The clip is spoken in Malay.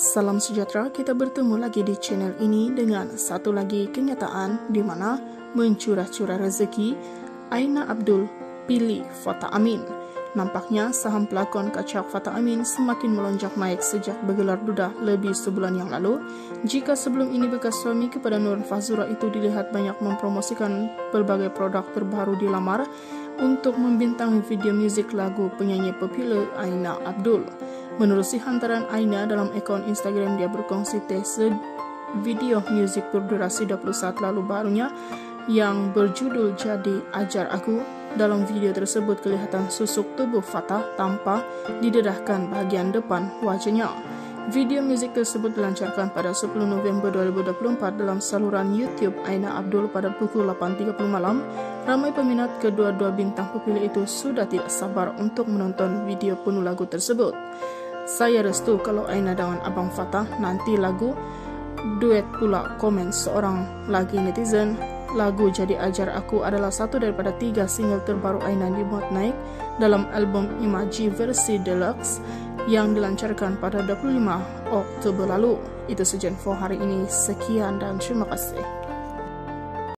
Salam sejahtera, kita bertemu lagi di channel ini dengan satu lagi kenyataan di mana mencurah-curah rezeki, Aina Abdul pilih Fatah Amin. Nampaknya saham pelakon kacak Fatah Amin semakin melonjak naik sejak bergelar duda lebih sebulan yang lalu. Jika sebelum ini bekas suami kepada Nur Fazura itu dilihat banyak mempromosikan berbagai produk terbaru di lamar untuk membintangi video musik lagu penyanyi populer Aina Abdul. Menerusi hantaran Aina dalam akun Instagram, dia berkongsi teaser video musik berdurasi 20 saat lalu barunya yang berjudul Jadi Ajar Aku. Dalam video tersebut kelihatan susuk tubuh Fatah tanpa didedahkan bagian depan wajahnya. Video musik tersebut dilancarkan pada 10 November 2024 dalam saluran YouTube Aina Abdul pada pukul 8.30 malam. Ramai peminat kedua-dua bintang populer itu sudah tidak sabar untuk menonton video penuh lagu tersebut. Saya restu kalau Aina dengan Abang Fatah nanti lagu duet pula, komen seorang lagi netizen. Lagu Jadi Ajar Aku adalah satu daripada 3 single terbaru Aina dimuat naik dalam album Imaji versi deluxe yang dilancarkan pada 25 Oktober lalu. Itu saja info hari ini. Sekian dan terima kasih.